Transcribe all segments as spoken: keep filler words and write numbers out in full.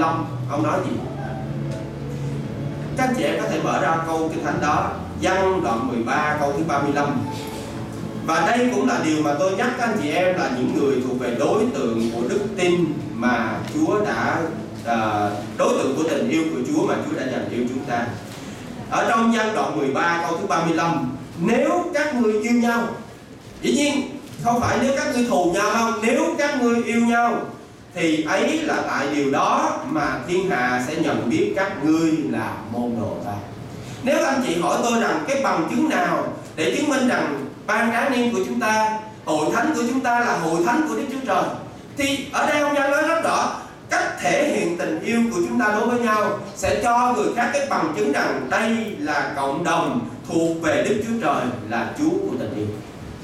lăm, ông nói gì? Các anh chị em có thể mở ra câu Kinh Thánh đó, Giăng đoạn mười ba câu thứ ba mươi lăm. Và đây cũng là điều mà tôi nhắc các anh chị em là những người thuộc về đối tượng của đức tin mà Chúa đã à, đối tượng của tình yêu của Chúa mà Chúa đã dành yêu chúng ta. Ở trong Giăng đoạn mười ba câu thứ ba mươi lăm, nếu các ngươi yêu nhau, dĩ nhiên không phải nếu các ngươi thù nhau không, nếu các ngươi yêu nhau thì ấy là tại điều đó mà thiên hạ sẽ nhận biết các ngươi là môn đồ ta. Nếu anh chị hỏi tôi rằng cái bằng chứng nào để chứng minh rằng ban tráng niên của chúng ta, hội thánh của chúng ta là hội thánh của Đức Chúa Trời, thì ở đây ông Giăng nói rất rõ, cách thể hiện tình yêu của chúng ta đối với nhau sẽ cho người khác cái bằng chứng rằng đây là cộng đồng thuộc về Đức Chúa Trời, là Chúa của tình yêu.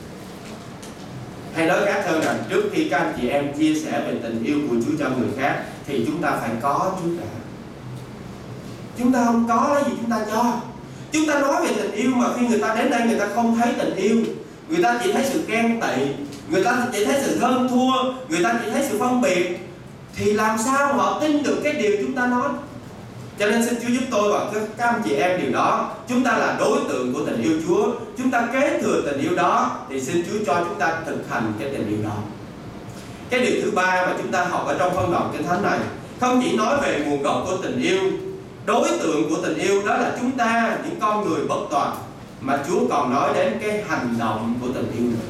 Hay nói khác hơn rằng trước khi các anh chị em chia sẻ về tình yêu của Chúa cho người khác thì chúng ta phải có Chúa đã. Chúng ta không có lấy gì chúng ta cho. Chúng ta nói về tình yêu mà khi người ta đến đây người ta không thấy tình yêu, người ta chỉ thấy sự ghen tị, người ta chỉ thấy sự hơn thua, người ta chỉ thấy sự phân biệt, thì làm sao họ tin được cái điều chúng ta nói? Cho nên xin Chúa giúp tôi và các anh chị em điều đó. Chúng ta là đối tượng của tình yêu Chúa, chúng ta kế thừa tình yêu đó, thì xin Chúa cho chúng ta thực hành cái tình yêu đó. Cái điều thứ ba mà chúng ta học ở trong phân đoạn Kinh Thánh này không chỉ nói về nguồn gốc của tình yêu, đối tượng của tình yêu đó là chúng ta, những con người bất toàn, mà Chúa còn nói đến cái hành động của tình yêu nữa.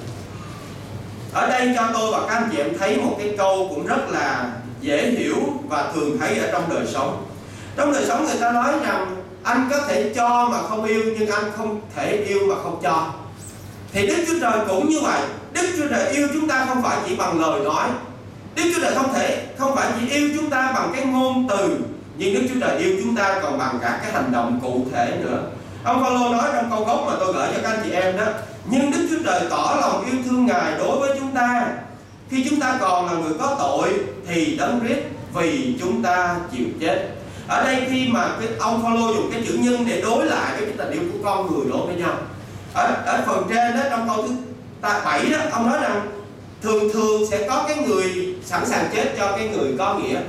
Ở đây cho tôi và các anh chị em thấy một cái câu cũng rất là dễ hiểu và thường thấy ở trong đời sống. Trong đời sống người ta nói rằng anh có thể cho mà không yêu, nhưng anh không thể yêu mà không cho. Thì Đức Chúa Trời cũng như vậy. Đức Chúa Trời yêu chúng ta không phải chỉ bằng lời nói. Đức Chúa Trời không thể không phải chỉ yêu chúng ta bằng cái ngôn từ, nhưng Đức Chúa Trời yêu chúng ta còn bằng cả cái hành động cụ thể nữa. Ông Phaolô nói trong câu gốc mà tôi gửi cho các anh chị em đó: nhưng Đức Chúa Trời tỏ lòng yêu thương Ngài đối với chúng ta, khi chúng ta còn là người có tội thì Đấng Christ vì chúng ta chịu chết. Ở đây khi mà cái ông Phaolô dùng cái chữ nhân để đối lại với cái tình yêu của con người đối với nhau. Ở, ở phần trên đó, trong câu thứ bảy đó, ông nói rằng thường thường sẽ có cái người sẵn sàng chết cho cái người có nghĩa,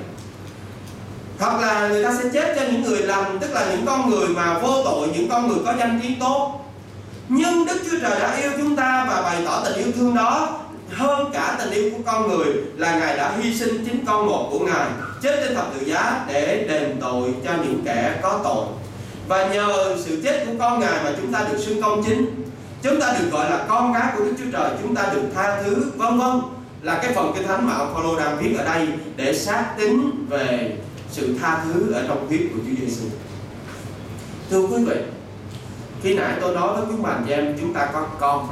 hoặc là người ta sẽ chết cho những người lành, tức là những con người mà vô tội, những con người có danh tiếng tốt. Nhưng Đức Chúa Trời đã yêu chúng ta và bày tỏ tình yêu thương đó hơn cả tình yêu của con người, là Ngài đã hy sinh chính con một của Ngài chết trên thập tự giá để đền tội cho những kẻ có tội. Và nhờ sự chết của con Ngài mà chúng ta được xưng công chính, chúng ta được gọi là con cái của Đức Chúa Trời, chúng ta được tha thứ, vân vân, là cái phần Kinh Thánh mà ông Phaolô đang viết ở đây để xác tín về sự tha thứ ở trong huyết của Chúa Giêsu. Thưa quý vị, khi nãy tôi nói với quý bạn chị em, chúng ta có con,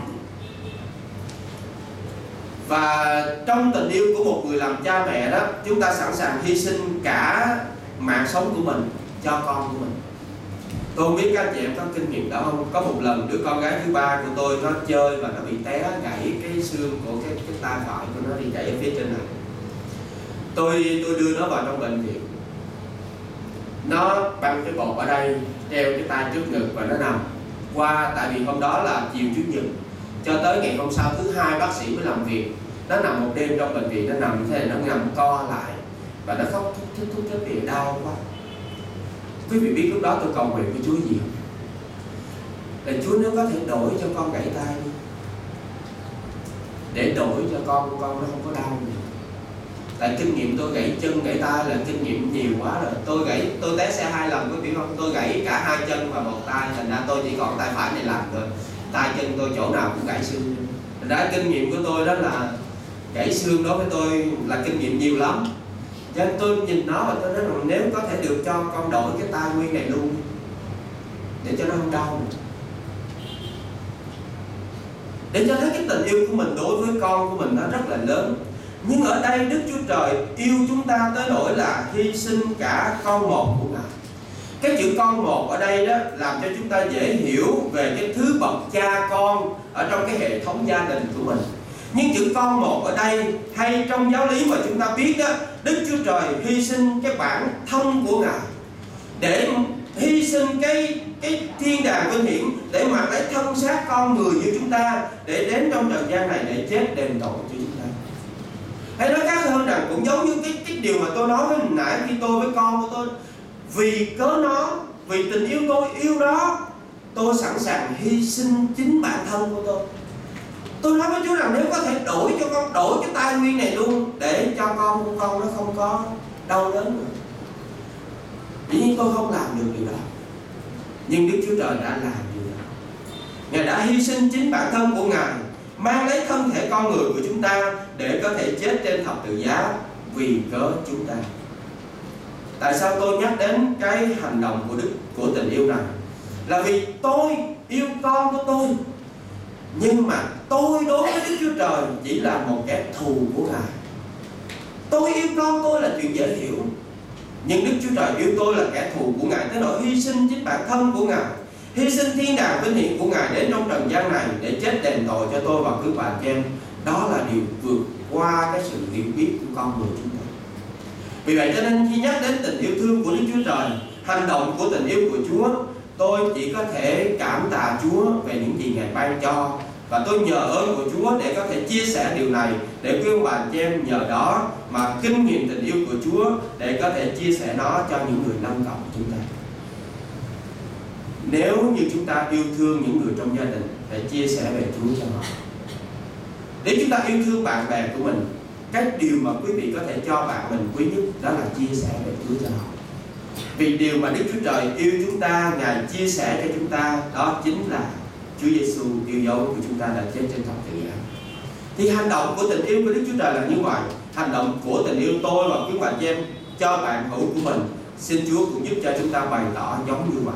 và trong tình yêu của một người làm cha mẹ đó, chúng ta sẵn sàng hy sinh cả mạng sống của mình cho con của mình. Tôi không biết các anh chị em có kinh nghiệm đó không? Có một lần đứa con gái thứ ba của tôi nó chơi và nó bị té gãy cái xương của cái, cái tay phải của nó, đi gãy ở phía trên này. Tôi tôi đưa nó vào trong bệnh viện. Nó băng cái bột ở đây, treo cái tay trước ngực và nó nằm. Qua tại vì hôm đó là chiều Chủ nhật, cho tới ngày hôm sau thứ hai bác sĩ mới làm việc. Nó nằm một đêm trong bệnh viện, nó nằm như thế này, nó nằm co lại và nó khóc thúc thúc thúc thúc vì đau quá. Quý vị biết lúc đó tôi cầu nguyện với Chúa gì không? Là Chúa nếu có thể đổi cho con gãy tay đi, để đổi cho con con nó không có đau nữa. Tại kinh nghiệm tôi gãy chân gãy tay là kinh nghiệm nhiều quá rồi. Tôi gãy tôi té xe hai lần, quý vị không? Tôi gãy cả hai chân và một tay, thành ra tôi chỉ còn tay phải này làm rồi. Tay chân tôi chỗ nào cũng gãy xương. Thành ra kinh nghiệm của tôi đó là gãy xương đối với tôi là kinh nghiệm nhiều lắm. Cho nên tôi nhìn nó và tôi nói rằng nếu có thể được cho con đổi cái tay nguyên này luôn để cho nó không đau nữa, để cho thấy cái tình yêu của mình đối với con của mình nó rất là lớn. Nhưng ở đây Đức Chúa Trời yêu chúng ta tới nỗi là hy sinh cả con một của Ngài. Cái chữ con một ở đây đó làm cho chúng ta dễ hiểu về cái thứ bậc cha con ở trong cái hệ thống gia đình của mình. Nhưng chữ con một ở đây hay trong giáo lý mà chúng ta biết đó, Đức Chúa Trời hy sinh cái bản thân của Ngài, để hy sinh cái cái thiên đàng vinh hiển để mà lấy thân xác con người như chúng ta, để đến trong trần gian này để chết đền tội cho chúng ta. Hay nói khác hơn rằng cũng giống như cái, cái điều mà tôi nói với hồi nãy khi tôi với con của tôi, vì cớ nó, vì tình yêu tôi yêu nó, tôi sẵn sàng hy sinh chính bản thân của tôi. Tôi nói với Chúa rằng nếu có thể đổi cho con, đổi cái tai nguyên này luôn, để cho con của con nó không có đau đớn nữa. Dĩ nhiên tôi không làm được điều đó, nhưng Đức Chúa Trời đã làm điều đó. Ngài đã hy sinh chính bản thân của Ngài, mang lấy thân thể con người của chúng ta để có thể chết trên thập tự giá vì cớ chúng ta. Tại sao tôi nhắc đến cái hành động của Đức của tình yêu này? Là vì tôi yêu con của tôi, nhưng mà tôi đối với Đức Chúa Trời chỉ là một kẻ thù của Ngài. Tôi yêu con tôi là chuyện dễ hiểu, nhưng Đức Chúa Trời yêu tôi là kẻ thù của Ngài, tới nỗi hy sinh chính bản thân của Ngài, hy sinh thiên đàng vinh hiển của Ngài đến trong trần gian này để chết đền tội cho tôi và quý bạn chị em. Đó là điều vượt qua cái sự hiểu biết của con người chúng ta. Vì vậy cho nên khi nhắc đến tình yêu thương của Đức Chúa Trời, hành động của tình yêu của Chúa, tôi chỉ có thể cảm tạ Chúa về những gì Ngài ban cho, và tôi nhờ ơn của Chúa để có thể chia sẻ điều này, để quý ông bà chị em nhờ đó mà kinh nghiệm tình yêu của Chúa để có thể chia sẻ nó cho những người lân cận chúng ta. Nếu như chúng ta yêu thương những người trong gia đình, hãy chia sẻ về Chúa cho họ. Nếu chúng ta yêu thương bạn bè của mình, cái điều mà quý vị có thể cho bạn mình quý nhất đó là chia sẻ về Chúa cho họ. Vì điều mà Đức Chúa Trời yêu chúng ta, Ngài chia sẻ cho chúng ta, đó chính là Chúa Giêsu yêu dấu của chúng ta đã chết trên thập tự giá. Thì hành động của tình yêu của Đức Chúa Trời là như vậy. Hành động của tình yêu tôi và quý bạn chị em cho bạn hữu của mình, xin Chúa cũng giúp cho chúng ta bày tỏ giống như vậy.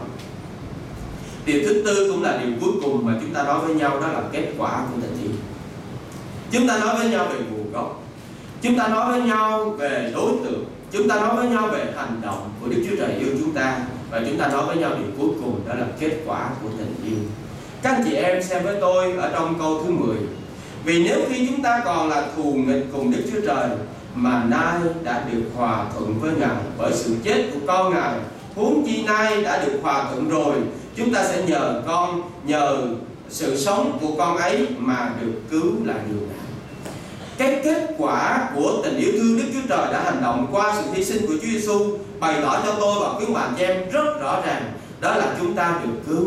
Điều thứ tư cũng là điều cuối cùng mà chúng ta nói với nhau, đó là kết quả của tình yêu. Chúng ta nói với nhau về nguồn gốc, chúng ta nói với nhau về đối tượng, chúng ta nói với nhau về hành động của Đức Chúa Trời yêu chúng ta, và chúng ta nói với nhau điều cuối cùng, đó là kết quả của tình yêu. Các anh chị em xem với tôi ở trong câu thứ mười. Vì nếu khi chúng ta còn là thù nghịch cùng Đức Chúa Trời, mà nay đã được hòa thuận với Ngài bởi sự chết của con Ngài, huống chi nay đã được hòa thuận rồi, chúng ta sẽ nhờ con, nhờ sự sống của con ấy mà được cứu là điều nào. Cái kết quả của tình yêu thương Đức Chúa Trời đã hành động qua sự hy sinh của Chúa Giêsu bày tỏ cho tôi và quý bạn chị em rất rõ ràng, đó là chúng ta được cứu.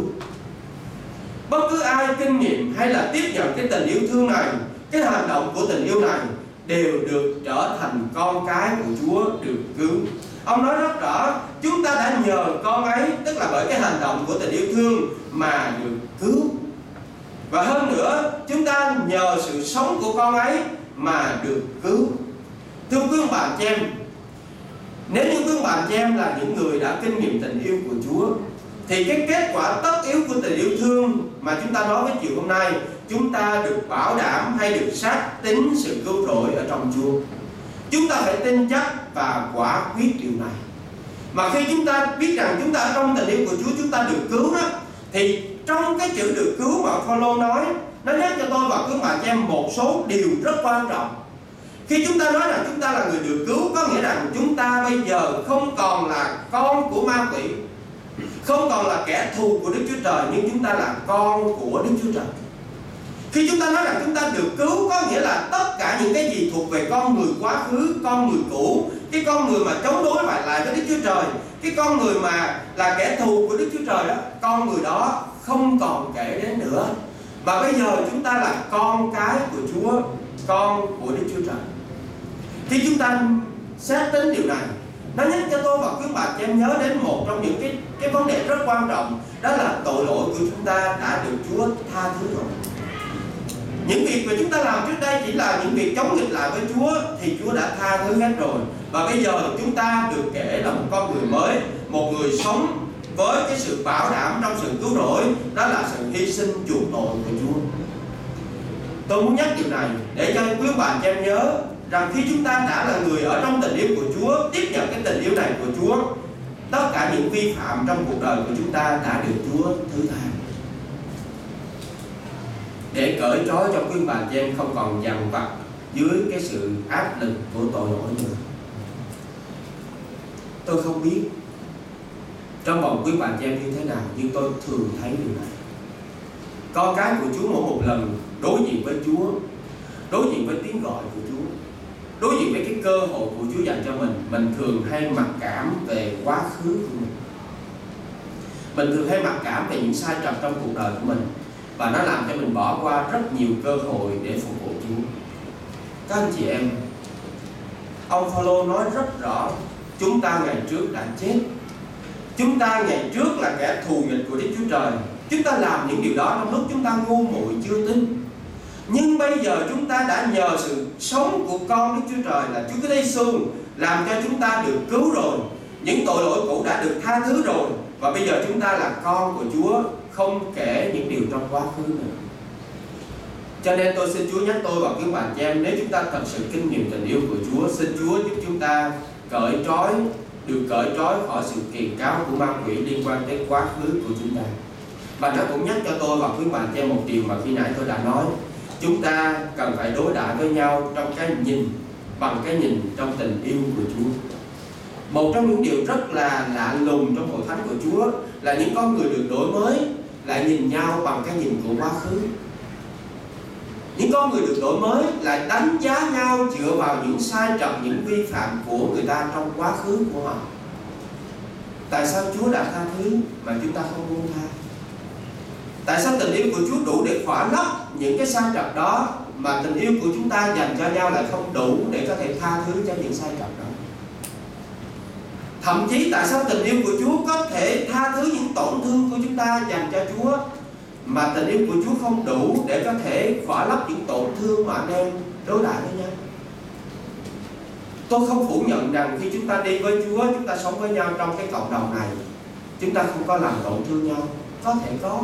Bất cứ ai kinh nghiệm hay là tiếp nhận cái tình yêu thương này, cái hành động của tình yêu này, đều được trở thành con cái của Chúa, được cứu. Ông nói rất rõ, chúng ta đã nhờ con ấy, tức là bởi cái hành động của tình yêu thương mà được cứu. Và hơn nữa, chúng ta nhờ sự sống của con ấy mà được cứu. Thưa quý ông bà chị em, nếu như quý ông bà chị em là những người đã kinh nghiệm tình yêu của Chúa, thì cái kết quả tất yếu của tình yêu thương mà chúng ta nói với chiều hôm nay, chúng ta được bảo đảm hay được xác tín sự cứu rỗi ở trong Chúa. Chúng ta phải tin chắc và quả quyết điều này. Mà khi chúng ta biết rằng chúng ta ở trong tình yêu của Chúa, chúng ta được cứu đó, thì trong cái chữ được cứu mà Phaolô nói, nó nhắc cho tôi và quý bạn cho em một số điều rất quan trọng. Khi chúng ta nói rằng chúng ta là người được cứu, có nghĩa rằng chúng ta bây giờ không còn là con của ma quỷ, không còn là kẻ thù của Đức Chúa Trời, nhưng chúng ta là con của Đức Chúa Trời. Khi chúng ta nói rằng chúng ta được cứu, có nghĩa là tất cả những cái gì thuộc về con người quá khứ, con người cũ, cái con người mà chống đối lại lại với Đức Chúa Trời, cái con người mà là kẻ thù của Đức Chúa Trời đó, con người đó không còn kể đến nữa. Và bây giờ chúng ta là con cái của Chúa, con của Đức Chúa Trời. Khi chúng ta xét tính điều này, nó nhắc cho tôi và quý bà chị em nhớ đến một trong những cái, cái vấn đề rất quan trọng, đó là tội lỗi của chúng ta đã được Chúa tha thứ rồi. Những việc mà chúng ta làm trước đây chỉ là những việc chống nghịch lại với Chúa, thì Chúa đã tha thứ hết rồi. Và bây giờ chúng ta được kể là một con người mới, một người sống với cái sự bảo đảm trong sự cứu rỗi, đó là sự hy sinh chuộc tội của Chúa. Tôi muốn nhắc điều này để cho quý bạn cho em nhớ rằng khi chúng ta đã là người ở trong tình yêu của Chúa, tiếp nhận cái tình yêu này của Chúa, tất cả những vi phạm trong cuộc đời của chúng ta đã được Chúa thứ tha, để cởi trói cho quý bạn chị em không còn dằn vặt dưới cái sự áp lực của tội lỗi nữa. Tôi không biết trong vòng quý bạn chị em như thế nào, nhưng tôi thường thấy điều này. Con cái của Chúa mỗi một lần đối diện với Chúa, đối diện với tiếng gọi của Chúa, đối diện với cái cơ hội của Chúa dành cho mình, mình thường hay mặc cảm về quá khứ của mình. Mình thường hay mặc cảm về những sai trật trong cuộc đời của mình, và nó làm cho mình bỏ qua rất nhiều cơ hội để phục vụ Chúa. Các anh chị em, ông Phaolô nói rất rõ, chúng ta ngày trước đã chết. Chúng ta ngày trước là kẻ thù nghịch của Đức Chúa Trời. Chúng ta làm những điều đó trong lúc chúng ta ngu muội chưa tin. Nhưng bây giờ chúng ta đã nhờ sự sống của con Đức Chúa Trời là Chúa Kitô Giêsu làm cho chúng ta được cứu rồi. Những tội lỗi cũ đã được tha thứ rồi, và bây giờ chúng ta là con của Chúa, không kể những điều trong quá khứ nữa. Cho nên tôi xin Chúa nhắc tôi và các bạn chị em, nếu chúng ta thật sự kinh nghiệm tình yêu của Chúa, xin Chúa giúp chúng ta cởi trói, được cởi trói khỏi sự kiềm cáo của ma quỷ liên quan đến quá khứ của chúng ta. Và nó cũng nhắc cho tôi và các bạn chị em một điều mà khi nãy tôi đã nói, chúng ta cần phải đối đãi với nhau trong cái nhìn, bằng cái nhìn trong tình yêu của Chúa. Một trong những điều rất là lạ lùng trong hội thánh của Chúa là những con người được đổi mới lại nhìn nhau bằng cái nhìn của quá khứ. Những con người được đổi mới lại đánh giá nhau dựa vào những sai trật, những vi phạm của người ta trong quá khứ của họ. Tại sao Chúa đã tha thứ mà chúng ta không buông tha? Tại sao tình yêu của Chúa đủ để khỏa lấp những cái sai trật đó, mà tình yêu của chúng ta dành cho nhau lại không đủ để có thể tha thứ cho những sai trật đó? Thậm chí tại sao tình yêu của Chúa có thể tha thứ những tổn thương của chúng ta dành cho Chúa, mà tình yêu của Chúa không đủ để có thể khỏa lấp những tổn thương mà anh em đối đãi với nhau? Tôi không phủ nhận rằng khi chúng ta đi với Chúa, chúng ta sống với nhau trong cái cộng đồng này, chúng ta không có làm tổn thương nhau. Có thể có.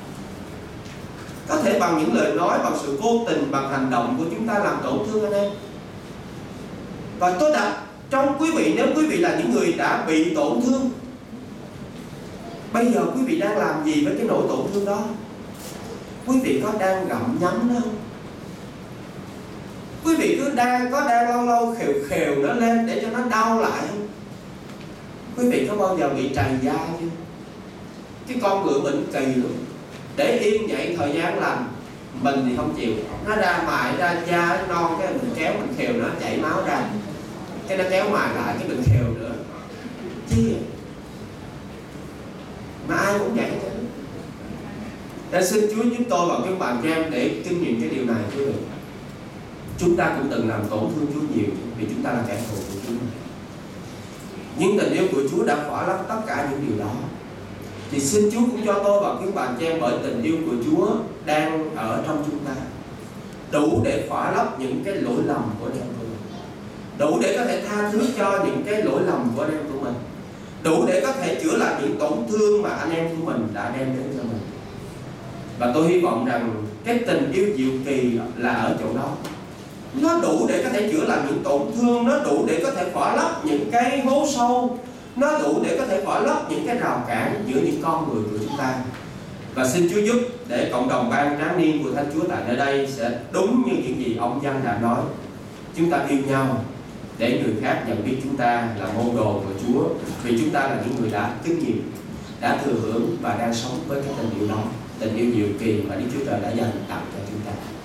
Có thể bằng những lời nói, bằng sự vô tình, bằng hành động của chúng ta làm tổn thương anh em. Và tôi đặt trong quý vị, nếu quý vị là những người đã bị tổn thương, bây giờ quý vị đang làm gì với cái nỗi tổn thương đó? Quý vị có đang gặm nhấm nó không? Quý vị cứ đang có đang lâu lâu khều khều nó lên để cho nó đau lại không? Quý vị có bao giờ bị trầy da chưa? Cái con ngựa bệnh kỳ luôn, để yên vậy thời gian lành, mình thì không chịu. Nó ra mài ra da nó non, cái mình kéo mình khều nó chảy máu ra, cái nó kéo mài lại cái mình khều nữa. Chi vậy? Mà ai cũng vậy chứ. Nên xin Chúa giúp tôi và các bạn cho em để kinh nghiệm cái điều này quý vị. Chúng ta cũng từng làm tổn thương Chúa nhiều, vì chúng ta là kẻ thù của Chúa. Nhưng tình yêu của Chúa đã khỏa lấp tất cả những điều đó. Thì xin Chúa cũng cho tôi và các bạn cho em, bởi tình yêu của Chúa đang ở trong chúng ta, đủ để khỏa lấp những cái lỗi lầm của anh em của mình, đủ để có thể tha thứ cho những cái lỗi lầm của anh em của mình, đủ để có thể chữa lành những tổn thương mà anh em của mình đã đem đến cho mình. Và tôi hy vọng rằng cái tình yêu diệu kỳ là ở chỗ đó. Nó đủ để có thể chữa lành những tổn thương, nó đủ để có thể khỏa lấp những cái hố sâu, nó đủ để có thể khỏa lấp những cái rào cản giữa những con người của chúng ta. Và xin Chúa giúp để cộng đồng ban tráng niên của Thánh Chúa tại nơi đây sẽ đúng như những gì ông Giăng đã nói. Chúng ta yêu nhau để người khác nhận biết chúng ta là môn đồ của Chúa, vì chúng ta là những người đã kinh nghiệm, đã thừa hưởng và đang sống với cái tình yêu đó, tình yêu diệu kỳ mà Đức Chúa Trời đã dành tặng cho chúng ta.